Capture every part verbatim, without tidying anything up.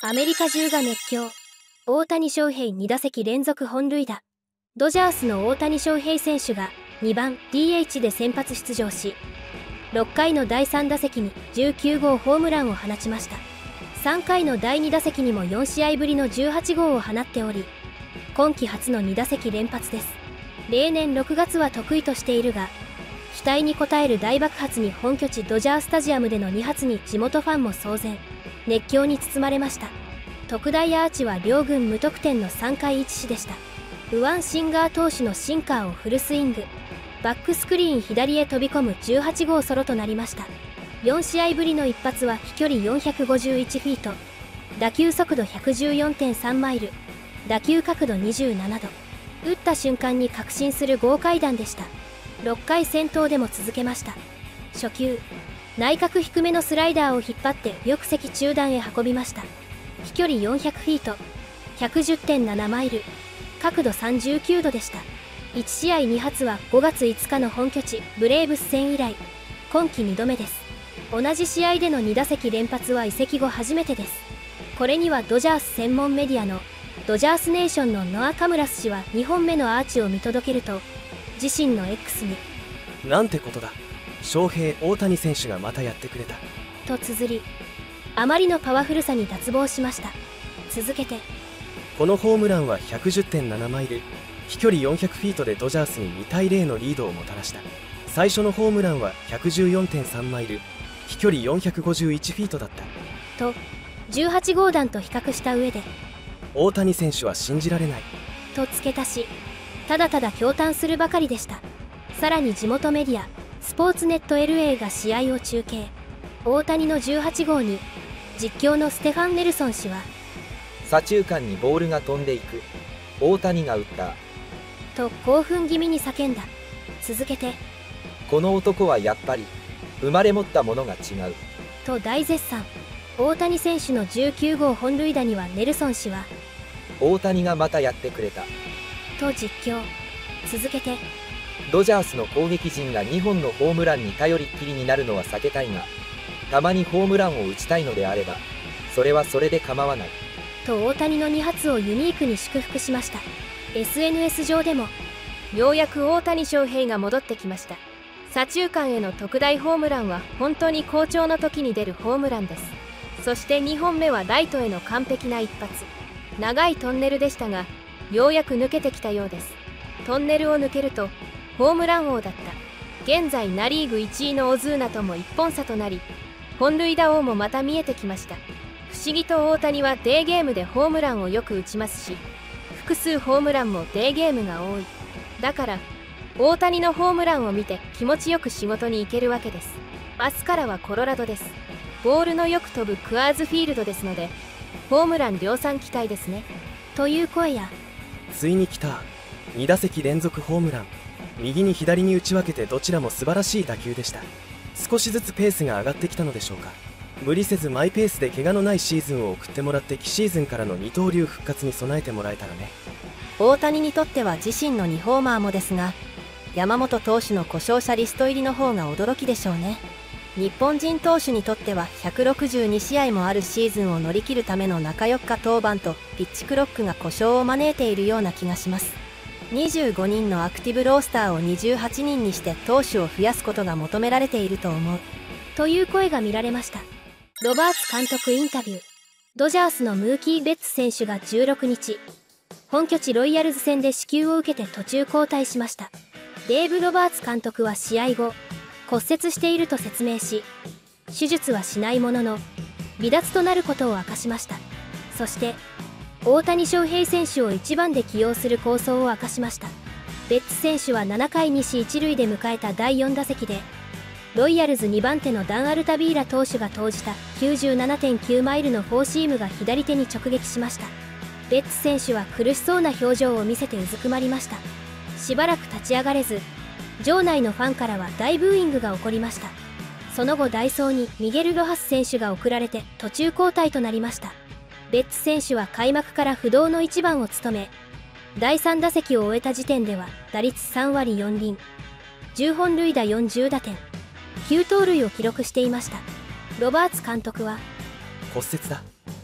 アメリカ中が熱狂。大谷翔平に打席連続本塁打。ドジャースの大谷翔平選手がにばん ディーエイチ で先発出場し、ろっかいのだいさん打席にじゅうきゅうごうホームランを放ちました。さんかいのだいに打席にもよんしあいぶりのじゅうはちごうを放っており、今季初のに打席連発です。例年ろくがつは得意としているが、期待に応える大爆発に本拠地ドジャースタジアムでのに発に地元ファンも騒然、熱狂に包まれました。特大アーチは両軍無得点のさんかいいち死でした。ウワン・シンガー投手のシンカーをフルスイング、バックスクリーン左へ飛び込むじゅうはちごうソロとなりました。よんしあいぶりの一発は飛距離よんひゃくごじゅういちフィート、打球速度 ひゃくじゅうよんてんさんマイル、打球角度にじゅうななど、打った瞬間に確信する豪快弾でした。ろっかい先頭でも続けました。初球、内角低めのスライダーを引っ張って翼席中段へ運びました。飛距離よんひゃくフィート、ひゃくじゅってんななマイル、角度さんじゅうきゅうどでした。いちしあいに発はごがついつかの本拠地ブレーブス戦以来、今季にどめです。同じ試合でのに打席連発は移籍後初めてです。これにはドジャース専門メディアのドジャースネーションのノア・カムラス氏はにほんめのアーチを見届けると、自身の X になんてことだ、翔平大谷選手がまたやってくれたと綴り、あまりのパワフルさに脱帽しました。続けて、 このホームランは ひゃくじゅってんななマイル、飛距離よんひゃくフィートでドジャースににたいゼロのリードをもたらした。最初のホームランは ひゃくじゅうよんてんさんマイル、飛距離よんひゃくごじゅういちフィートだったとじゅうはちごうだんと比較した上で、 大谷選手は信じられないと付け足し、ただただ驚嘆するばかりでした。さらに地元メディアスポーツネット エルエー が試合を中継。大谷のじゅうはちごうに実況のステファン・ネルソン氏は、 左中間にボールが飛んでいく、大谷が打ったと興奮気味に叫んだ。続けて、 この男はやっぱり生まれ持ったものが違うと大絶賛。大谷選手のじゅうきゅうごう本塁打にはネルソン氏は、 大谷がまたやってくれたと実況。続けて、 ドジャースの攻撃陣がにほんのホームランに頼りっきりになるのは避けたいが、たまにホームランを打ちたいのであればそれはそれで構わないと大谷のに発をユニークに祝福しました。 エスエヌエス 上でも、ようやく大谷翔平が戻ってきました。左中間への特大ホームランは本当に好調の時に出るホームランです。そしてにほんめはライトへの完璧な一発。長いトンネルでしたが、ようやく抜けてきたようです。トンネルを抜けるとホームラン王だった現在ナ・リーグいちいのオズーナともいっぽん差となり、本塁打王もまた見えてきました。不思議と大谷はデーゲームでホームランをよく打ちますし、複数ホームランもデーゲームが多い。だから大谷のホームランを見て気持ちよく仕事に行けるわけです。明日からはコロラドです。ボールのよく飛ぶクアーズフィールドですので、ホームラン量産期待ですね。という声や、 ついに来たに打席連続ホームラン、右に左に打ち分けてどちらも素晴らしい打球でした。少しずつペースが上がってきたのでしょうか。無理せずマイペースで怪我のないシーズンを送ってもらって、来シーズンからの二刀流復活に備えてもらえたらね。 大谷にとっては自身のにホーマーもですが、山本投手の故障者リスト入りの方が驚きでしょうね。日本人投手にとってはひゃくろくじゅうにしあいもあるシーズンを乗り切るための中よっか登板とピッチクロックが故障を招いているような気がします。にじゅうごにんのアクティブロースターをにじゅうはちにんにして投手を増やすことが求められていると思う。 という声が見られました。ロバーツ監督インタビュー。ドジャースのムーキー・ベッツ選手がじゅうろくにち、本拠地ロイヤルズ戦で死球を受けて途中交代しました。デーブ・ロバーツ監督は試合後、骨折していると説明し、手術はしないものの離脱となることを明かしました。そして大谷翔平選手をいちばんで起用する構想を明かしました。ベッツ選手はななかいにしいちるいで迎えただいよん打席で、ロイヤルズにばんてのダン・アルタビーラ投手が投じた きゅうじゅうななてんきゅうマイルのフォーシームが左手に直撃しました。ベッツ選手は苦しそうな表情を見せてうずくまりました。しばらく立ち上がれず、場内のファンからは大ブーイングが起こりました。その後代走にミゲル・ロハス選手が送られて途中交代となりました。ベッツ選手は開幕から不動のいちばんを務め、だいさん打席を終えた時点では打率さんわりよんりん、じゅうほんるいだよんじゅうだてん、きゅうとうるいを記録していました。ロバーツ監督は、 骨折だ、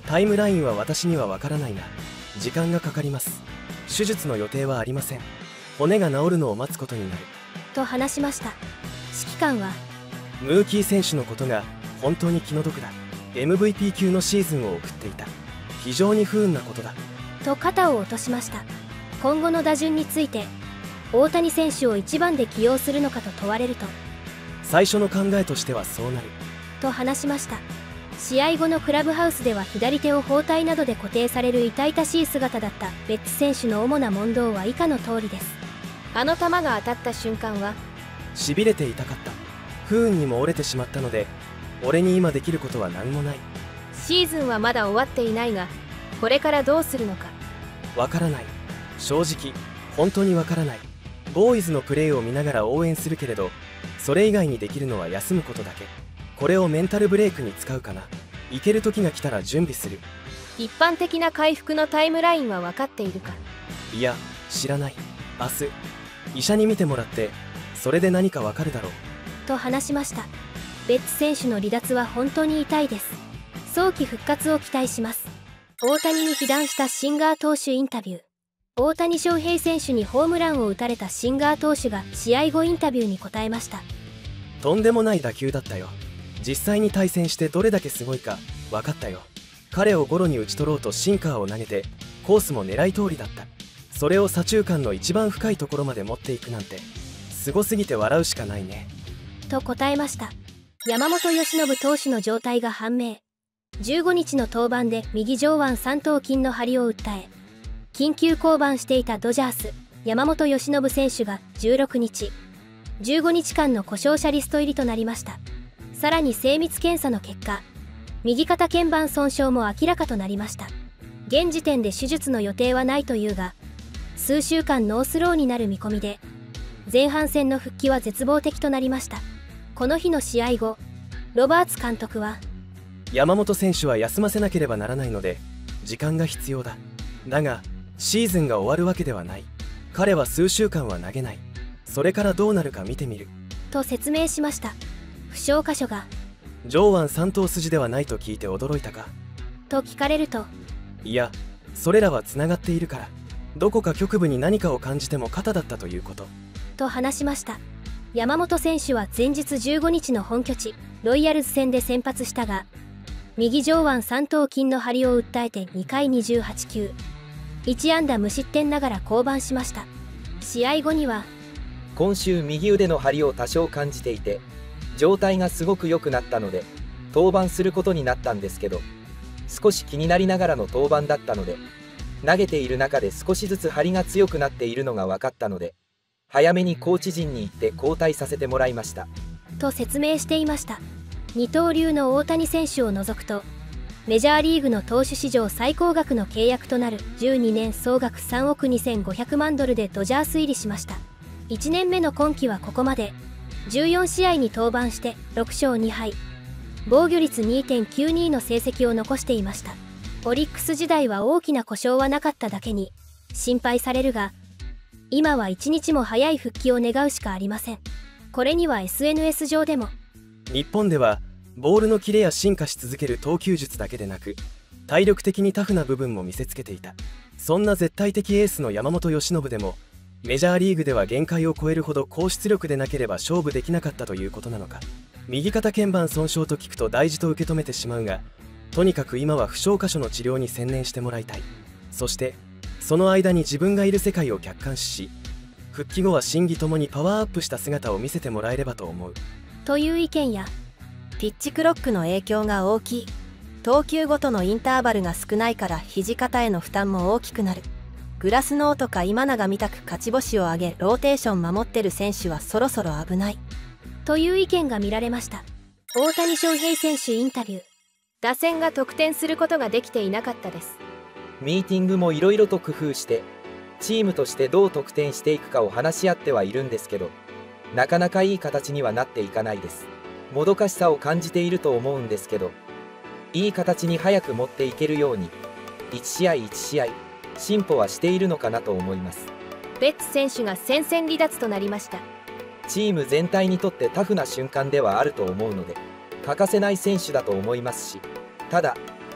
タイムラインは私にはわからないが時間がかかります。手術の予定はありません。骨が治るのを待つことになると話しました。指揮官はムーキー選手のことが本当に気の毒だ。 エムブイピー 級のシーズンを送っていた。非常に不運なことだと肩を落としました。今後の打順について大谷選手をいちばんで起用するのかと問われると、 最初の考えとしてはそうなると話しました。試合後のクラブハウスでは左手を包帯などで固定される痛々しい姿だったベッツ選手の主な問答は以下の通りです。あの球が当たった瞬間はしびれて痛かった。不運にも折れてしまったので俺に今できることは何もない。 シーズンはまだ終わっていないがこれからどうするのかわからない。正直本当にわからない。ボーイズのプレーを見ながら応援するけれどそれ以外にできるのは休むことだけ。これをメンタルブレイクに使うかな。行ける時が来たら準備する。 一般的な回復のタイムラインは分かっているか。 いや知らない。明日医者に見てもらってそれで何かわかるだろうと話しました。ベッツ選手の離脱は本当に痛いです。早期復活を期待します。大谷に被弾したシンガー投手インタビュー。大谷翔平選手にホームランを打たれたシンガー投手が試合後インタビューに答えました。 とんでもない打球だったよ。実際に対戦してどれだけすごいか分かったよ。彼をゴロに打ち取ろうとシンカーを投げてコースも狙い通りだった。それを左中間の一番深いところまで持っていくなんてすごすぎて笑うしかないねと答えました。山本由伸投手の状態が判明。じゅうごにちの登板で右上腕三頭筋の張りを訴え緊急降板していたドジャース山本由伸選手がじゅうろくにちじゅうごにちかんの故障者リスト入りとなりました。さらに精密検査の結果右肩腱板損傷も明らかとなりました。現時点で手術の予定はないというが数週間ノースローになる見込みで前半戦の復帰は絶望的となりました。この日の試合後ロバーツ監督は山本選手は休ませなければならないので時間が必要だ。だがシーズンが終わるわけではない。彼は数週間は投げない。それからどうなるか見てみると説明しました。負傷箇所が上腕三頭筋ではないと聞いて驚いたかと聞かれると、 いやそれらはつながっているから、どこか局部に何かを感じても肩だったということと話しました。山本選手は前日じゅうごにちの本拠地ロイヤルズ戦で先発したが右上腕三頭筋の張りを訴えてにかいにじゅうはちきゅういち安打無失点ながら降板しました。試合後には今週右腕の張りを多少感じていて状態がすごく良くなったので登板することになったんですけど少し気になりながらの登板だったので投げている中で少しずつ張りが強くなっているのが分かったので早めにコーチ陣に行って交代させてもらいましたと説明していました。二刀流の大谷選手を除くとメジャーリーグの投手史上最高額の契約となるじゅうにねん総額さんおくにせんごひゃくまんドルでドジャース入りしました。いちねんめの今季はここまでじゅうよんしあいに登板してろくしょうにはい、防御率 にてんきゅうに の成績を残していました。オリックス時代は大きな故障はなかっただけに心配されるが今は一日も早い復帰を願うしかありません。これには エスエヌエス 上でも日本ではボールのキレや進化し続ける投球術だけでなく体力的にタフな部分も見せつけていた。そんな絶対的エースの山本由伸でもメジャーリーグでは限界を超えるほど高出力でなければ勝負できなかったということなのか。右肩腱板損傷と聞くと大事と受け止めてしまうがとにかく今は負傷箇所の治療に専念してもらいたい。そしてその間に自分がいる世界を客観視し復帰後は心技ともにパワーアップした姿を見せてもらえればと思うという意見やピッチクロックの影響が大きい。投球ごとのインターバルが少ないから肘肩への負担も大きくなる。グラスノーとか今永みたく勝ち星を挙げローテーション守ってる選手はそろそろ危ないという意見が見られました。大谷翔平選手インタビュー。打線が得点することができていなかったです。 ミーティングもいろいろと工夫してチームとしてどう得点していくかを話し合ってはいるんですけどなかなかいい形にはなっていかないです。もどかしさを感じていると思うんですけどいい形に早く持っていけるようにいちしあいいちしあい進歩はしているのかなと思います。 ベッツ選手が戦線離脱となりました。 チーム全体にとってタフな瞬間ではあると思うので欠かせない選手だと思いますし、ただ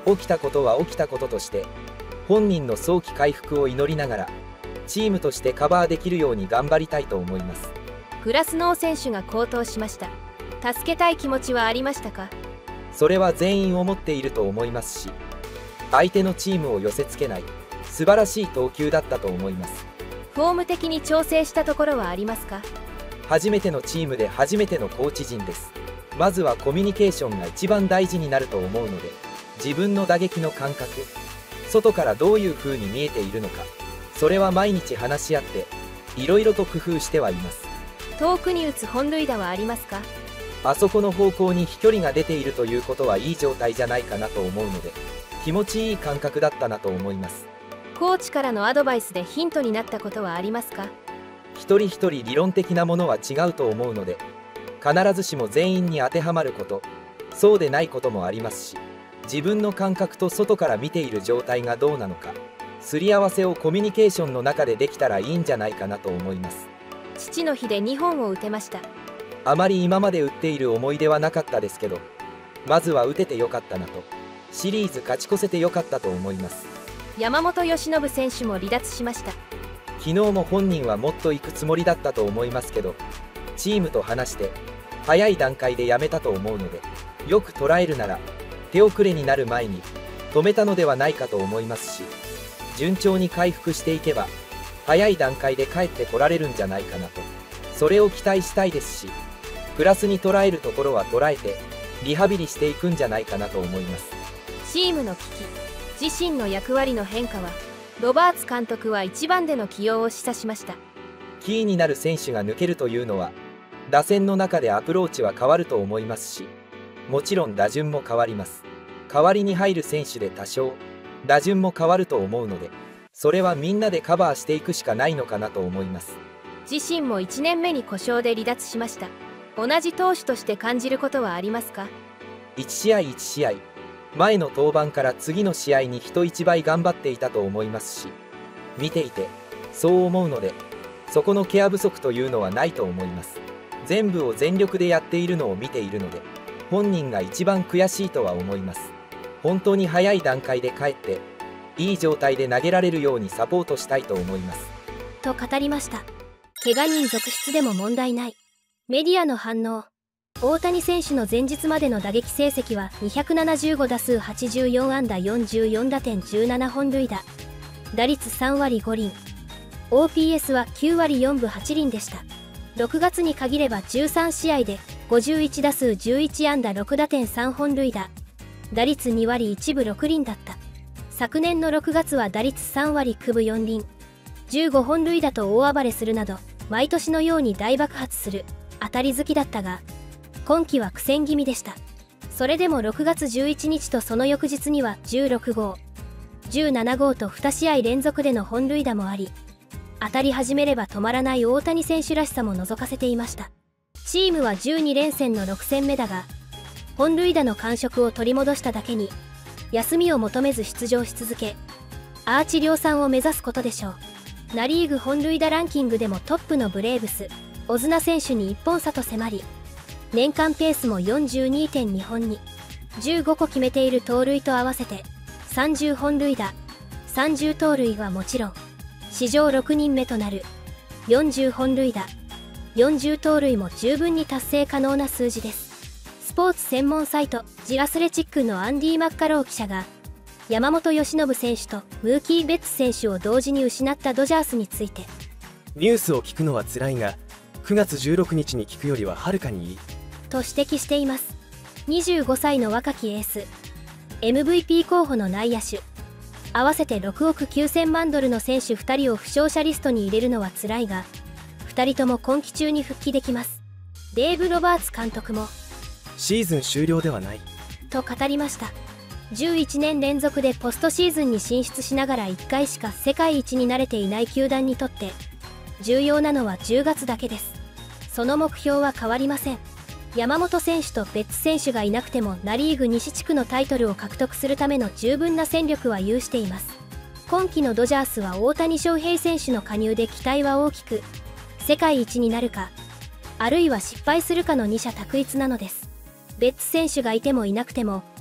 起きたことは起きたこととして本人の早期回復を祈りながらチームとしてカバーできるように頑張りたいと思います。 グラスノー選手が好投しました。助けたい気持ちはありましたか？ それは全員思っていると思いますし、相手のチームを寄せつけない素晴らしい投球だったと思います。 フォーム的に調整したところはありますか？ 初めてのチームで初めてのコーチ陣です。まずはコミュニケーションが一番大事になると思うので、自分の打撃の感覚、外からどういう風に見えているのか、それは毎日話し合っていろいろと工夫してはいます。 遠くに打つ本塁打はありますか？ あそこの方向に飛距離が出ているということはいい状態じゃないかなと思うので、気持ちいい感覚だったなと思います。 コーチからのアドバイスでヒントになったことはありますか？ 一人一人理論的なものは違うと思うので、必ずしも全員に当てはまること、そうでないこともありますし、自分の感覚と外から見ている状態がどうなのか、すり合わせをコミュニケーションの中でできたらいいんじゃないかなと思います。 父の日でにほんを打てました。 あまり今まで打っている思い出はなかったですけど、まずは打ててよかったなと、シリーズ勝ち越せてよかったと思います。 山本由伸選手も離脱しました。 昨日も本人はもっと行くつもりだったと思いますけど、チームと話して早い段階でやめたと思うので、よく捉えるなら手遅れになる前に止めたのではないかと思いますし、順調に回復していけば早い段階で帰ってこられるんじゃないかなと、それを期待したいですし、プラスに捉えるところは捉えてリハビリしていくんじゃないかなと思います。 チームの危機、自身の役割の変化は、ロバーツ監督はいちばんでの起用を示唆しました。 キーになる選手が抜けるというのは、打線の中でアプローチは変わると思いますし、もちろん打順も変わります。代わりに入る選手で多少打順も変わると思うので、それはみんなでカバーしていくしかないのかなと思います。 自身もいちねんめに故障で離脱しました。同じ投手として感じることはありますか？ いち試合いち試合、前の登板から次の試合に人一倍頑張っていたと思いますし、見ていてそう思うので、そこのケア不足というのはないと思います。全部を全力でやっているのを見ているので、本人が一番悔しいとは思います。本当に早い段階で帰っていい状態で投げられるようにサポートしたいと思いますと語りました。怪我人続出でも問題ない。メディアの反応。大谷選手の前日までの打撃成績はにひゃくななじゅうごだすうはちじゅうよんあんだよんじゅうよんだてんじゅうななほんるいだ、打率さんわりごりん、オーピーエス はきゅうわりよんぶはちりんでした。ろくがつに限ればじゅうさんしあいでごじゅういちだすうじゅういちあんだろくだてんさんほんるいだ、打率にわりいちぶろくりんだった。昨年のろくがつは打率さんわりきゅうぶよんりん、じゅうごほんるいだと大暴れするなど、毎年のように大爆発する当たり好きだったが、今季は苦戦気味でした。それでもろくがつじゅういちにちとその翌日にはじゅうろくごう、じゅうななごうとにしあいれんぞくでの本塁打もあり、当たり始めれば止まらない大谷選手らしさも覗かせていました。チームはじゅうにれんせんのろくせんめだが、本塁打の感触を取り戻しただけに、休みを求めず出場し続け、アーチ量産を目指すことでしょう。ナ・リーグ本塁打ランキングでもトップのブレーブス、オズナ選手にいっぽんさと迫り、年間ペースも よんじゅうにてんにほんに、じゅうごこ決めている盗塁と合わせてさんじゅうほんるいだ、さんじゅうとうるいはもちろん、史上ろくにんめとなるよんじゅうほんるいだ、よんじゅうとうるいも十分に達成可能な数字です。スポーツ専門サイトジアスレチックのアンディ・マッカロー記者が、山本由伸選手とムーキー・ベッツ選手を同時に失ったドジャースについて、 ニュースを聞くのは辛いが、くがつじゅうろくにちに聞くよりははるかにいいと指摘しています。にじゅうごさいの若きエース、 エムブイピー 候補の内野手、合わせてろくおくきゅうせんまんドルの選手ふたりを負傷者リストに入れるのは辛いが、ふたりとも今季中に復帰できます。デーブ・ロバーツ監督もシーズン終了ではないと語りました。じゅういちねんれんぞくでポストシーズンに進出しながらいっかいしか世界一になれていない球団にとって重要なのはじゅうがつだけです。その目標は変わりません。山本選手とベッツ選手がいなくてもナ・リーグ西地区のタイトルを獲得するための十分な戦力は有しています。今季のドジャースは大谷翔平選手の加入で期待は大きく、世界一になるかあるいは失敗するかの二者択一なのです。ベッツ選手がいてもいなくても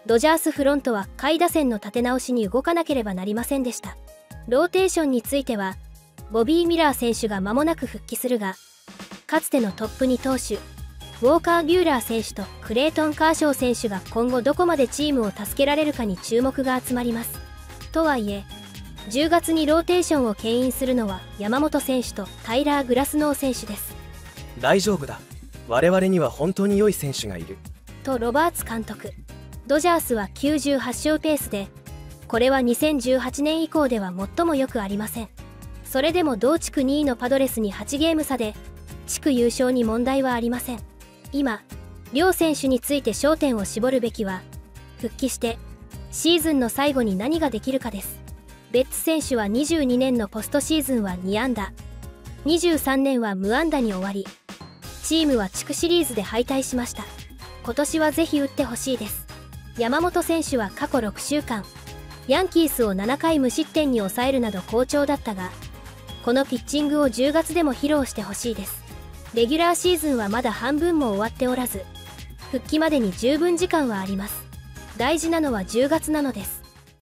ドジャースフロントは下位打線の立て直しに動かなければなりませんでした。ローテーションについてはボビー・ミラー選手が間もなく復帰するが、かつてのトップに投手ウォーカー・ビューラー選手とクレイトン・カーショー選手が今後どこまでチームを助けられるかに注目が集まります。とはいえじゅうがつにローテーションを牽引するのは山本選手とタイラー・グラスノー選手です。 大丈夫だ、我々には本当に良い選手がいるとロバーツ監督。ドジャースはきゅうじゅうはち勝ペースで、これはにせんじゅうはちねん以降では最もよくありません。それでも同地区にいのパドレスにはちゲーム差で地区優勝に問題はありません。今両選手について焦点を絞るべきは復帰してシーズンの最後に何ができるかです。ベッツ選手はにじゅうにねんのポストシーズンはに安打、にじゅうさんねんは無安打に終わり、チームは地区シリーズで敗退しました。今年はぜひ打ってほしいです。山本選手は過去ろくしゅうかんヤンキースをななかい無失点に抑えるなど好調だったが、このピッチングをじゅうがつでも披露してほしいです。レギュラーシーズンはまだ半分も終わっておらず、復帰までに十分時間はあります。大事なのはじゅうがつなのです。